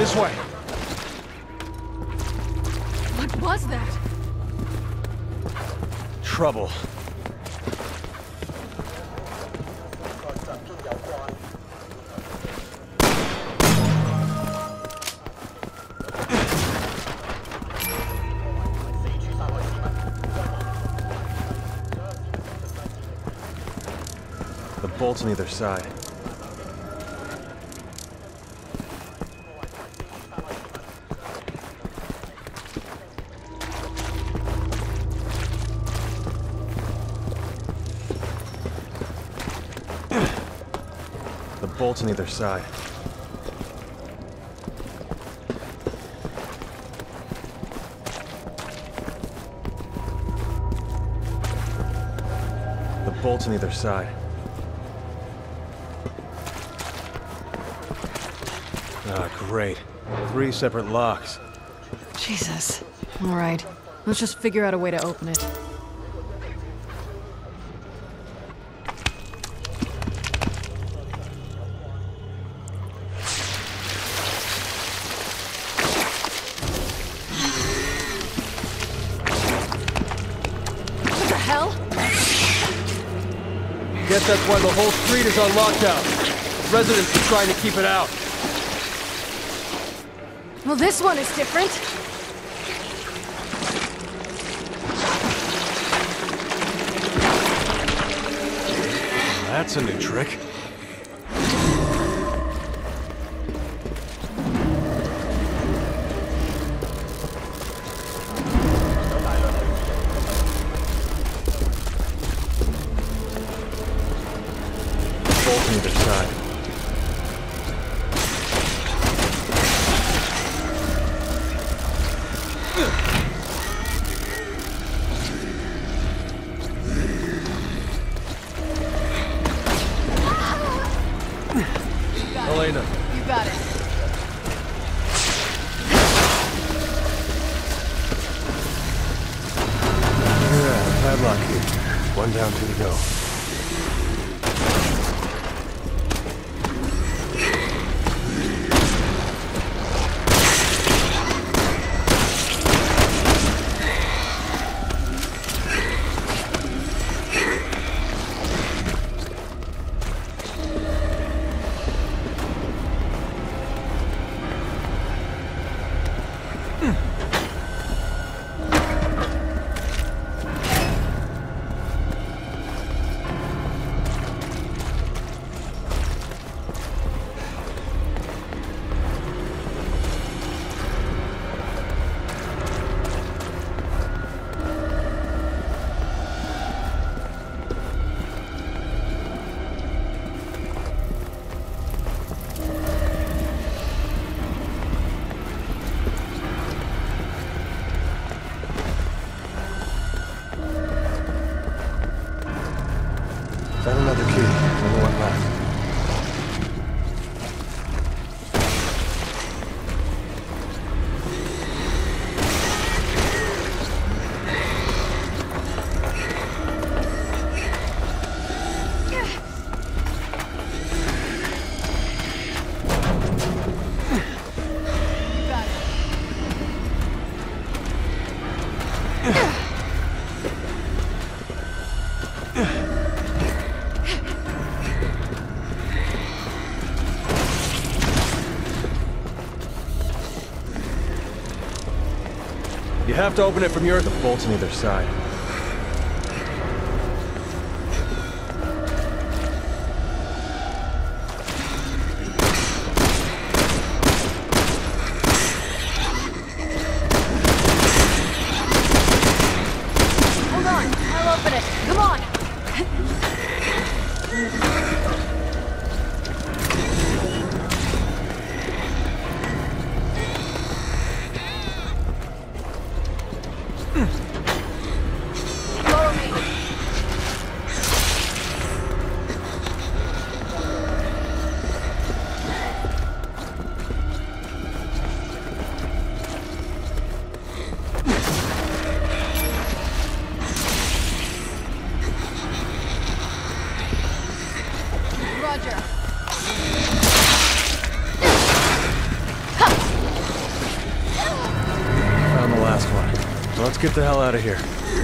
This way. What was that? Trouble. The bolts on either side. The bolts on either side. The bolts on either side. Ah, great. 3 separate locks. Jesus. All right. Let's just figure out a way to open it. What the hell? Guess that's why the whole street is on lockdown. Residents are trying to keep it out. Well, this one is different. That's a new trick. Bolt on either side. Elena. You got it. Yeah, padlock here. 1 down, 2 to go. Found another key. Only one left. You have to open it from your... The bolts on either side. Hold on. I'll open it. Come on. Let's get the hell out of here.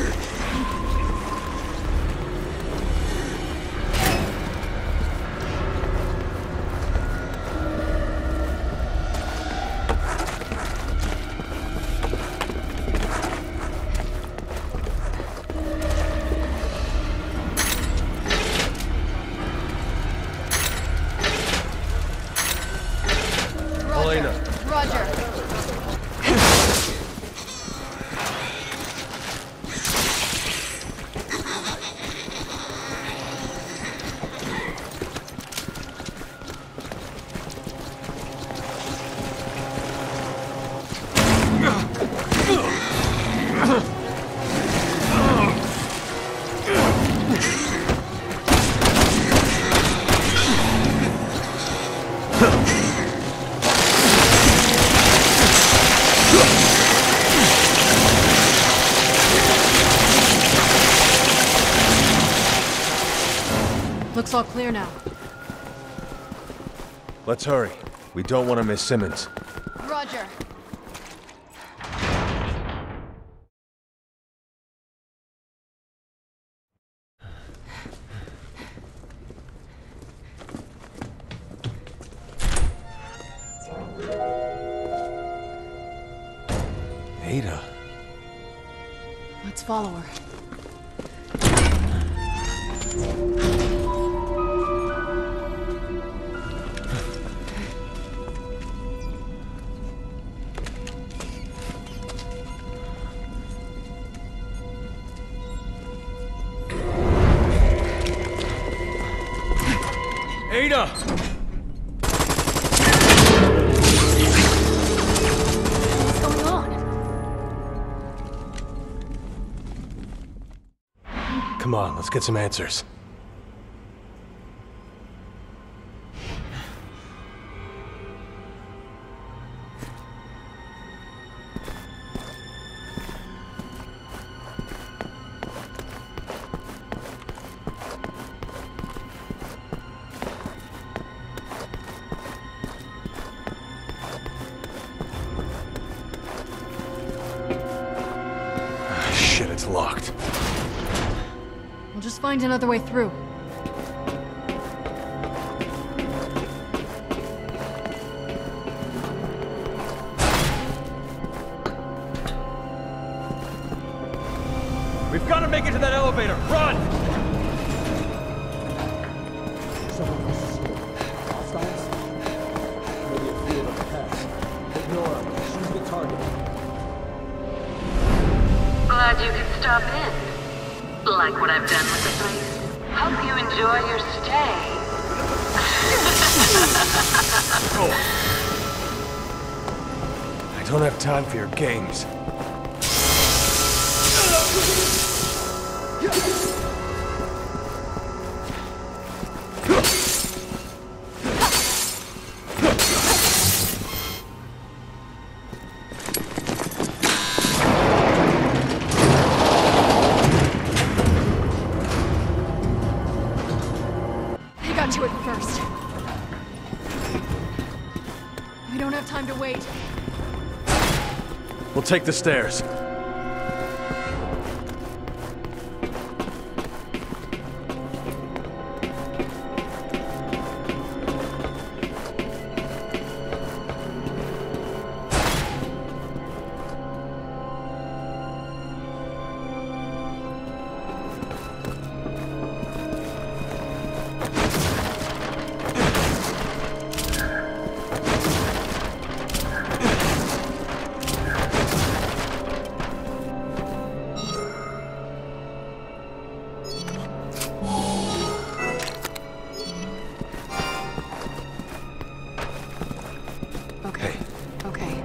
Roger. Looks all clear now. Let's hurry. We don't want to miss Simmons. Roger. Ada. Let's follow her. Ada! What's going on? Come on, let's get some answers. Shit, it's locked. We'll just find another way through. We've got to make it to that elevator! Run! Someone else is here. Hostiles? Maybe a few of them pass. Ignore her. She's the target. Glad you could stop in. Like what I've done with the place. Hope you enjoy your stay. I don't have time for your games. They got to it first. We don't have time to wait. We'll take the stairs. Okay. Okay.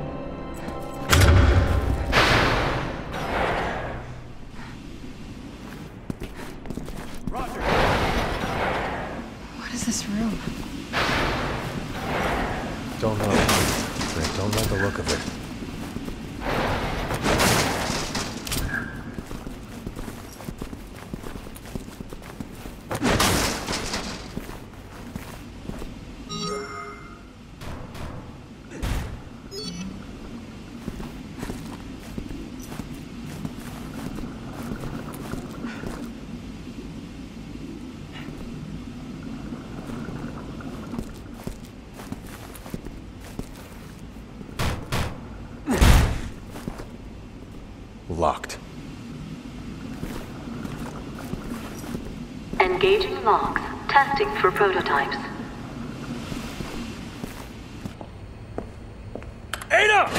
Roger! What is this room? Don't know. But I don't like the look of it. Disengaging logs. Testing for prototypes. Ada!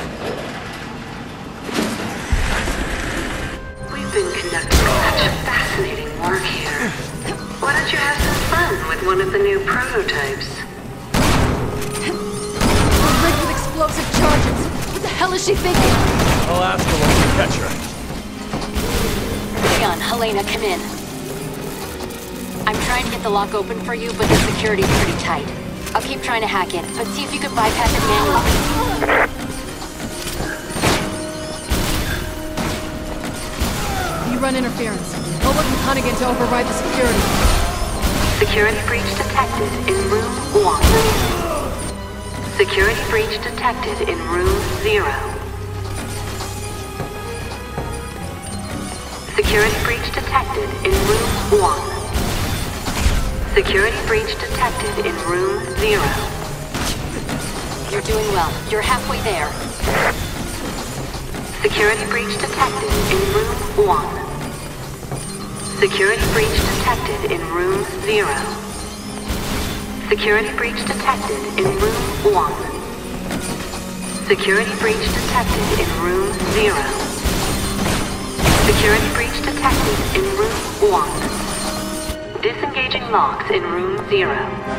We've been conducting such fascinating work here. Why don't you have some fun with one of the new prototypes? We're rigged with explosive charges. What the hell is she thinking? I'll ask her when we catch her. Leon, Helena, come in. I'm trying to get the lock open for you, but the security's pretty tight. I'll keep trying to hack it, but see if you can bypass it manually. You run interference. I'll work with Hunnigan to override the security. Security breach detected in room 1. Security breach detected in room 0. Security breach detected in room 1. Security breach detected in room 0. You're doing well. You're halfway there. Security breach detected in room 1. Security breach detected in room 0. Security breach detected in room 1. Security breach detected in room 0. Security breach detected in room 1. Disengaging locks in room 0.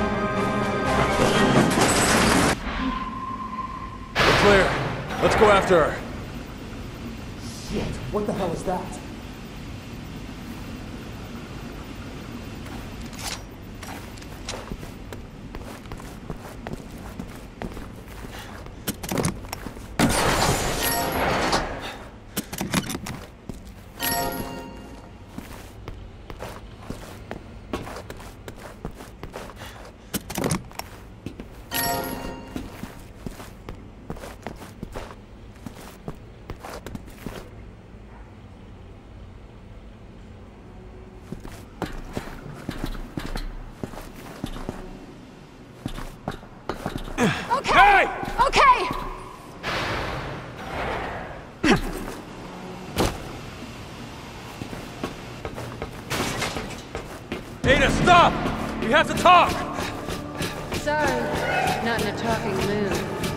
We're clear. Let's go after her. Shit, what the hell is that? Okay! Okay! Ada, stop! We have to talk! Sorry, not in a talking mood.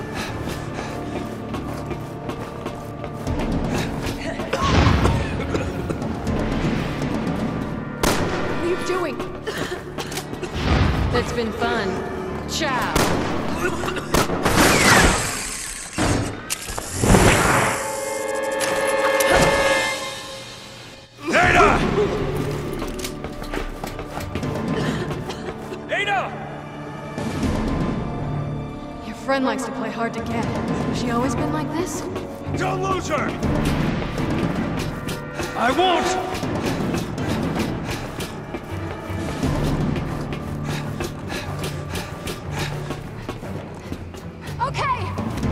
What are you doing? That's been fun. Ciao. Ada! Ada! Your friend likes to play hard to get. Has she always been like this? Don't lose her! I won't! Okay!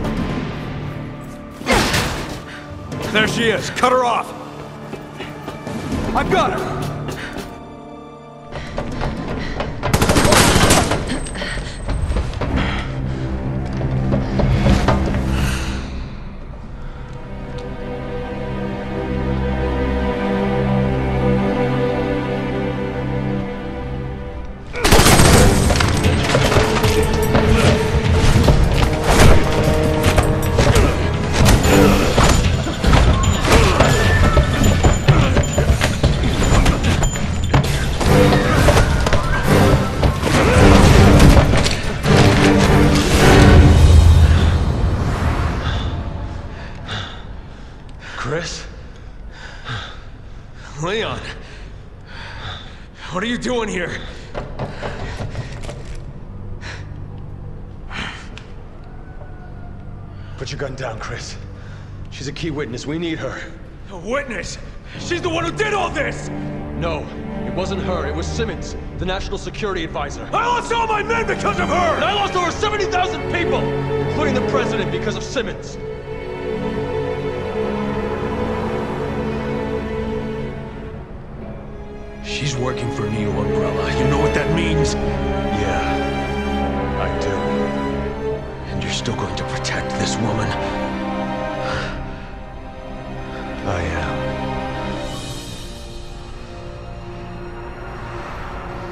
There she is. Cut her off. I've got her. Chris? Leon? What are you doing here? Put your gun down, Chris. She's a key witness. We need her. A witness? She's the one who did all this! No, it wasn't her. It was Simmons, the National Security Advisor. I lost all my men because of her! And I lost over 70,000 people, including the president, because of Simmons. She's working for Neo Umbrella. You know what that means? Yeah, I do. And you're still going to protect this woman? I am.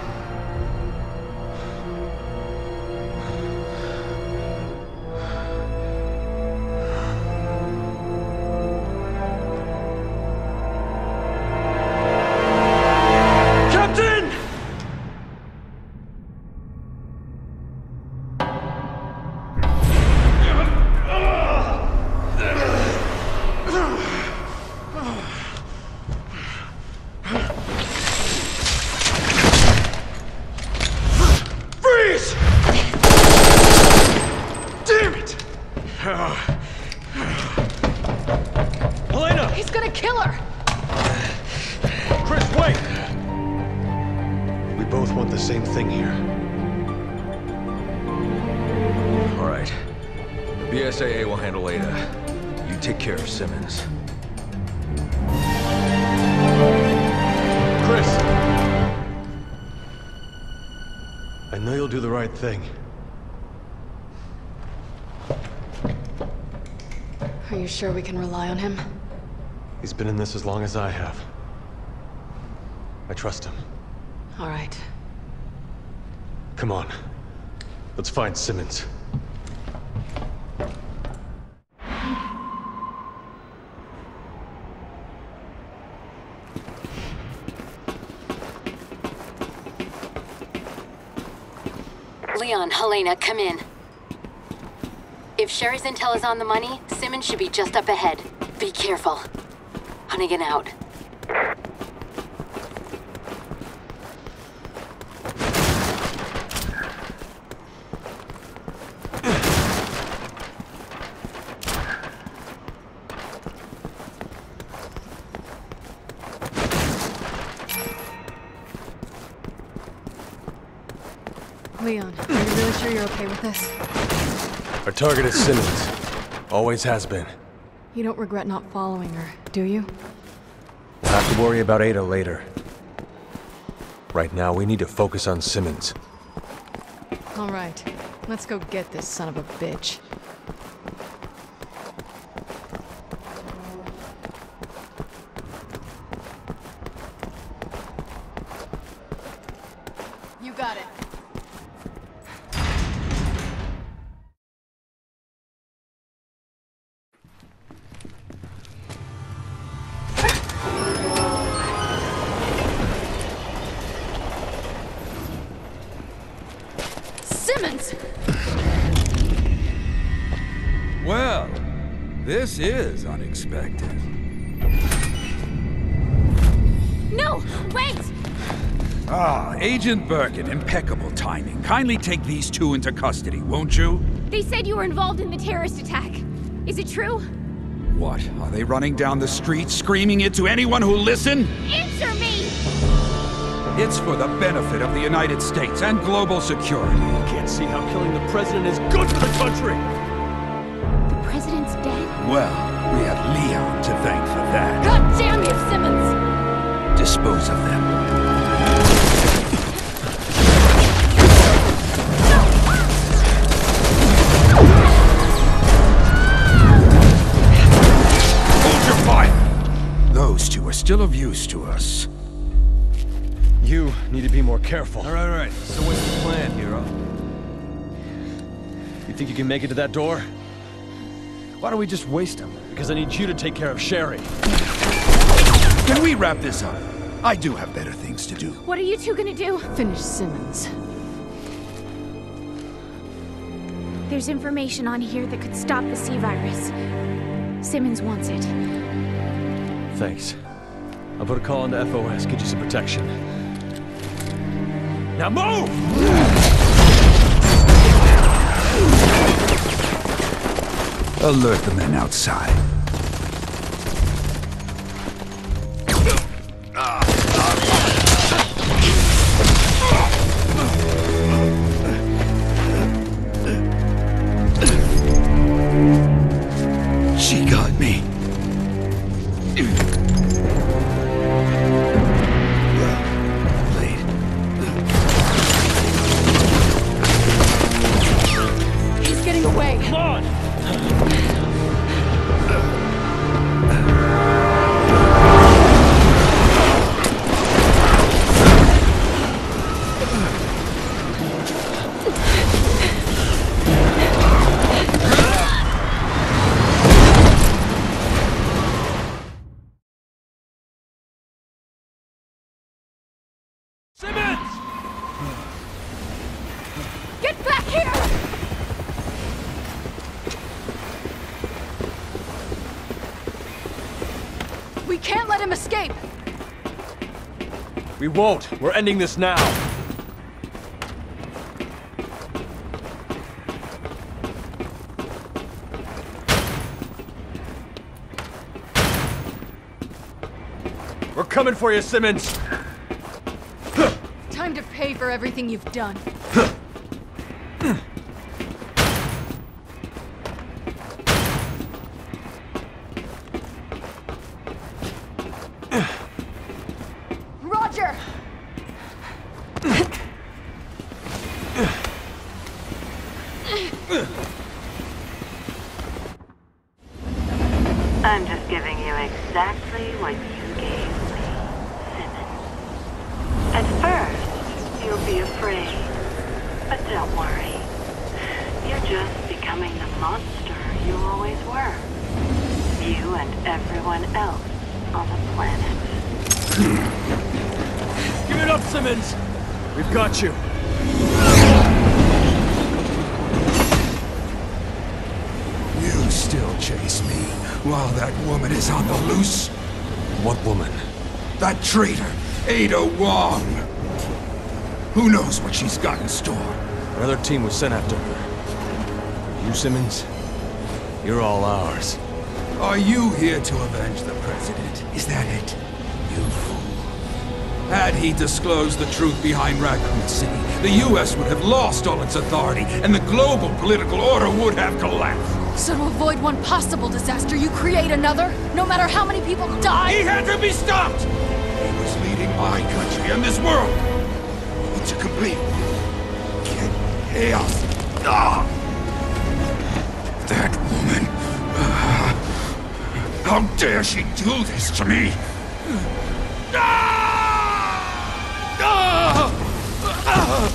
both want the same thing here. All right. BSAA will handle Ada. You take care of Simmons. Chris! I know you'll do the right thing. Are you sure we can rely on him? He's been in this as long as I have. I trust him. All right. Come on. Let's find Simmons. Leon, Helena, come in. If Sherry's intel is on the money, Simmons should be just up ahead. Be careful. Hunnigan out. Leon, are you really sure you're okay with this? Our target is Simmons. Always has been. You don't regret not following her, do you? We'll have to worry about Ada later. Right now, we need to focus on Simmons. All right. Let's go get this son of a bitch. You got it. Simmons! Well, this is unexpected. No! Wait! Ah, Agent Birkin, impeccable timing. Kindly take these two into custody, won't you? They said you were involved in the terrorist attack. Is it true? What, are they running down the street screaming it to anyone who'll listen? Answer me! It's for the benefit of the United States and global security. You can't see how killing the president is good for the country! The president's dead? Well, we have Leon to thank for that. God damn you, Simmons! Dispose of them. Hold your fire! Those two are still of use to us. You need to be more careful. All right. So what's the plan, hero? You think you can make it to that door? Why don't we just waste him? Because I need you to take care of Sherry. Can we wrap this up? I do have better things to do. What are you two gonna do? Finish Simmons. There's information on here that could stop the C-virus. Simmons wants it. Thanks. I'll put a call into FOS, get you some protection. Now move! Alert the men outside. She got me. He's getting away. Come on! Simmons! Get back here! We can't let him escape! We won't. We're ending this now. We're coming for you, Simmons! Time to pay for everything you've done. Roger! I'm just giving you exactly what you gave me, Simmons. At first, you'll be afraid. But don't worry. You're just becoming the monster you always were. You and everyone else on the planet. Give it up, Simmons! We've got you. You still chase me while that woman is on the loose? What woman? That traitor, Ada Wong. Who knows what she's got in store? Another team was sent after her. You, Simmons? You're all ours. Are you here to avenge the president? Is that it? You fool. Had he disclosed the truth behind Raccoon City, the U.S. would have lost all its authority, and the global political order would have collapsed. So to avoid one possible disaster, you create another? No matter how many people die? He had to be stopped! He was leading my country and this world into complete chaos. Ah! That woman... how dare she do this to me? Ah! Ah! Ah!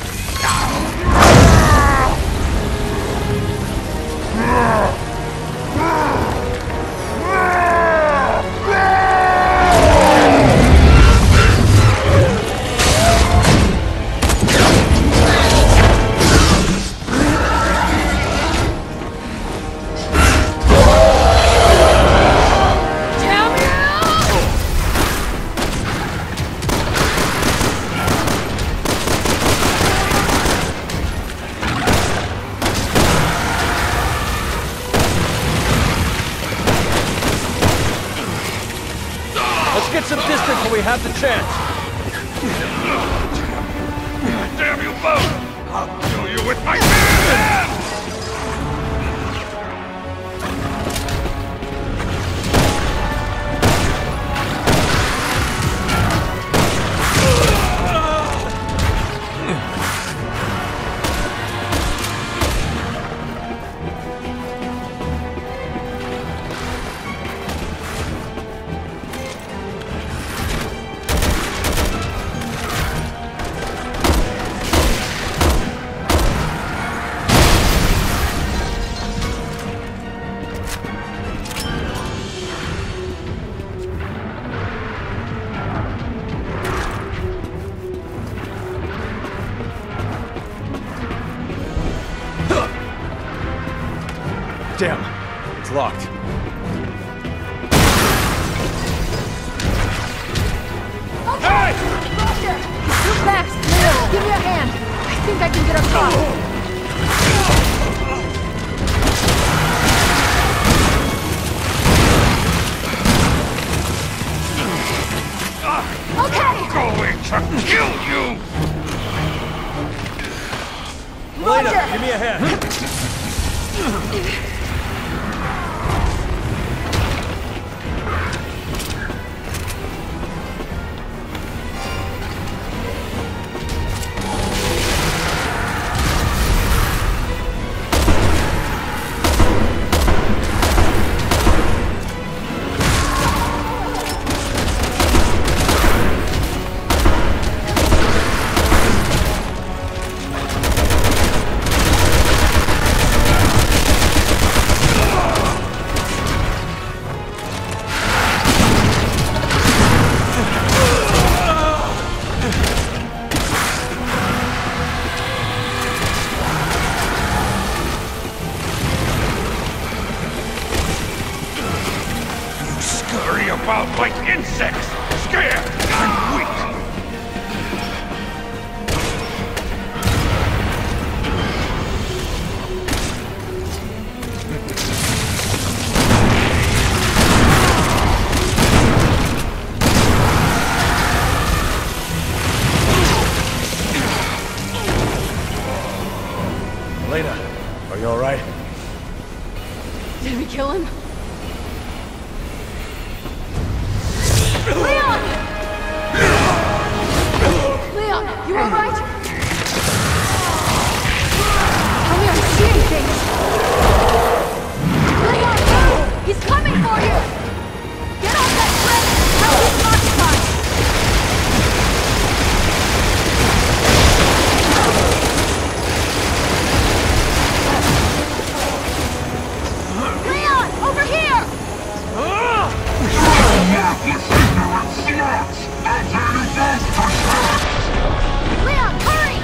Get some distance when we have the chance. Damn you both! I'll kill you with my hands! Damn, it's locked. Okay! Roger! You're fast! Give me a hand! I think I can get up top! I'm going to kill you! Elena, give me a hand. About like insects! Scared and weak! Lena, are you alright? Did we kill him? Leon! Leon, you alright? Tell me I'm seeing things! Leon, move! He's coming for you! Get off that train and tell him not to fight! Leon, over here! Leon, hurry!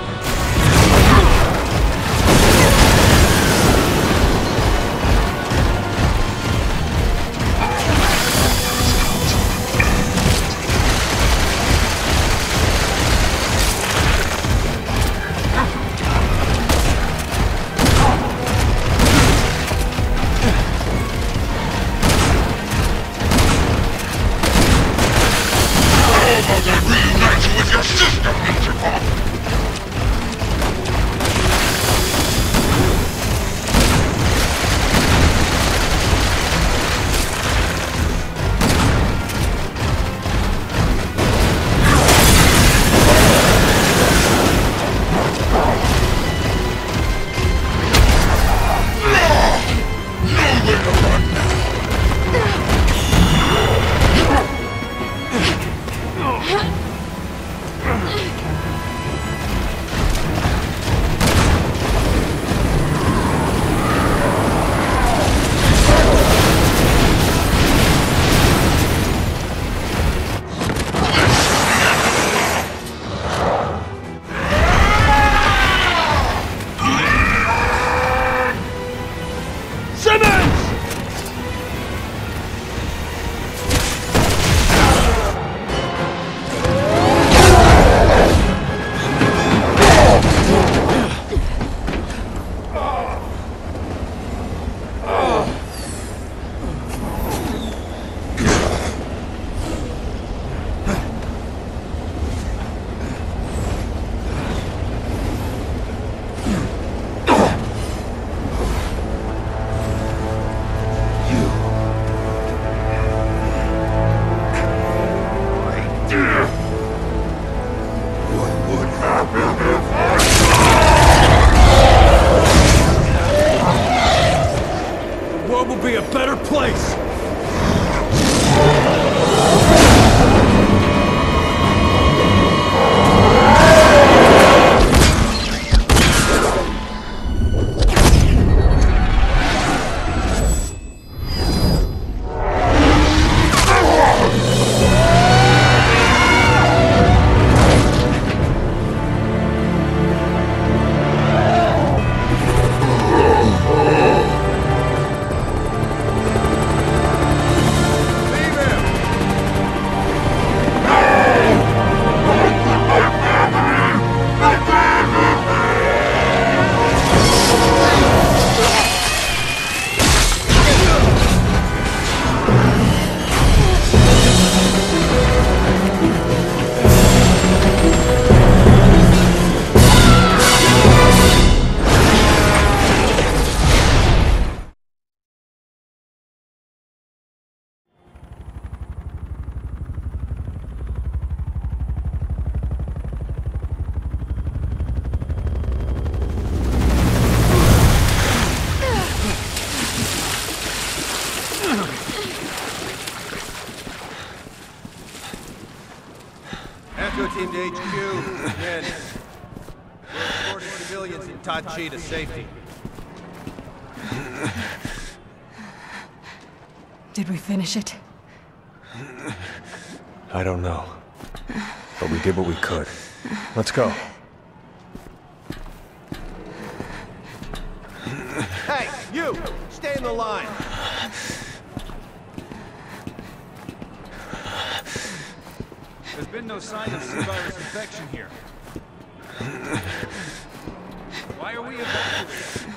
Team to HQ. Men. We're escorting civilians in Tatchi to safety. Did we finish it? I don't know. But we did what we could. Let's go. Hey, you! Stay in the line! There's been no sign of C-virus infection here. Why are we evacuating?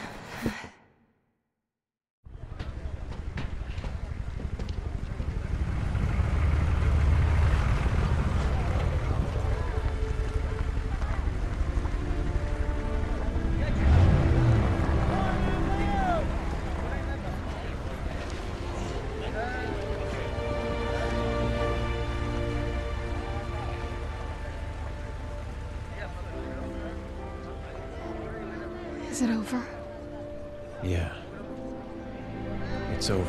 Is it over? Yeah. It's over.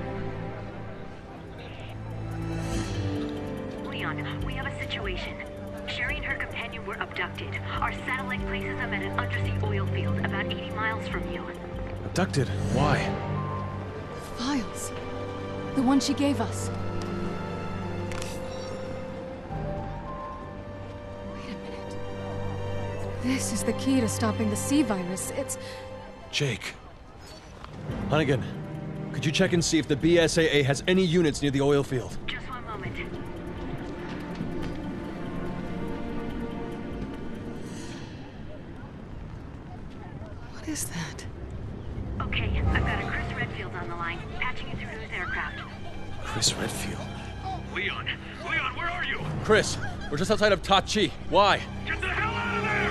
Leon, we have a situation. Sherry and her companion were abducted. Our satellite places them at an undersea oil field about 80 miles from you. Abducted? Why? Files. The one she gave us. Wait a minute. This is the key to stopping the C-virus. It's... Jake. Hunnigan, could you check and see if the BSAA has any units near the oil field? Just one moment. What is that? Okay, I've got a Chris Redfield on the line, patching you through to his aircraft. Chris Redfield. Leon! Leon, where are you? Chris, we're just outside of Tatchi. Why? Get the hell out of there!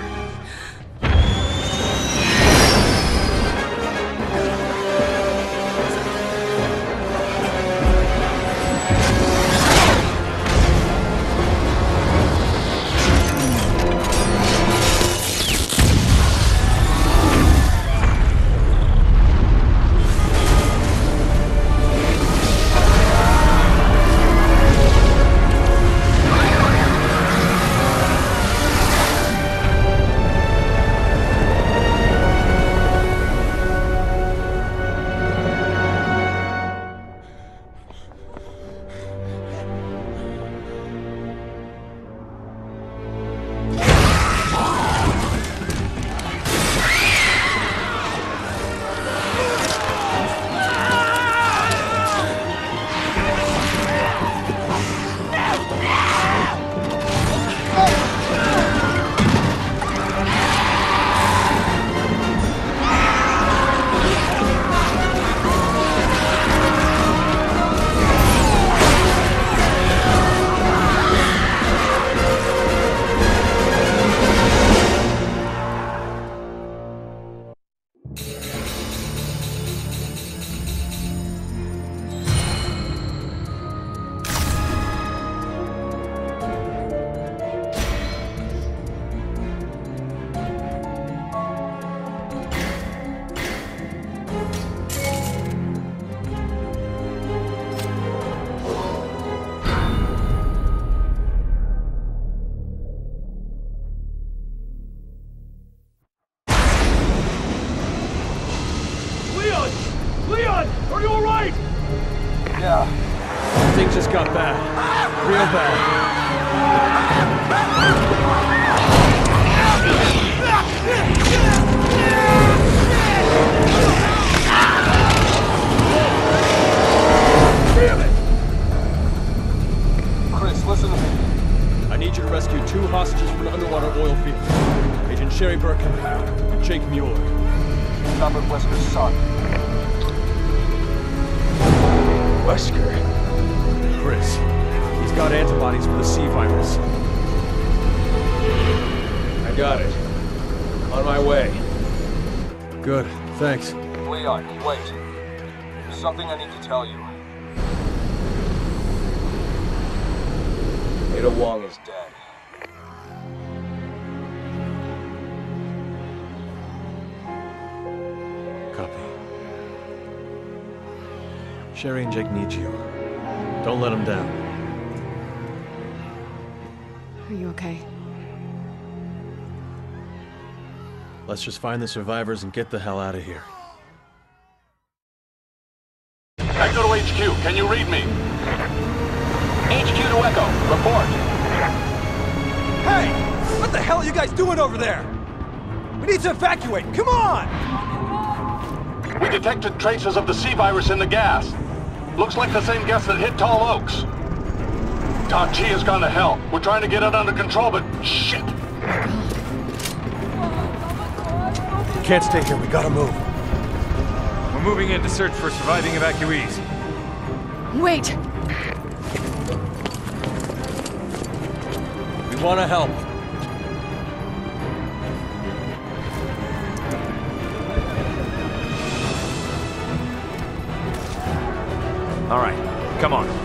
Leon! Are you alright? Yeah. Things just got bad. Real bad. Damn it! Chris, listen to me. I need you to rescue 2 hostages from an underwater oil field. Agent Sherry Birkin and Jake Mueller. Robert Wesker's son. Wesker? Chris. He's got antibodies for the C-virus. I got it. On my way. Good. Thanks. Leon, wait. There's something I need to tell you. Ada Wong is dead. Copy. Sherry and Jake need you. Don't let them down. Are you okay? Let's just find the survivors and get the hell out of here. Echo to HQ, can you read me? HQ to Echo, report. Hey! What the hell are you guys doing over there? We need to evacuate, come on! We detected traces of the C-virus in the gas. Looks like the same gas that hit Tall Oaks. Tatchi has gone to hell. We're trying to get it under control, but shit! We can't stay here, we gotta move. We're moving in to search for surviving evacuees. Wait! We wanna help. All right, come on.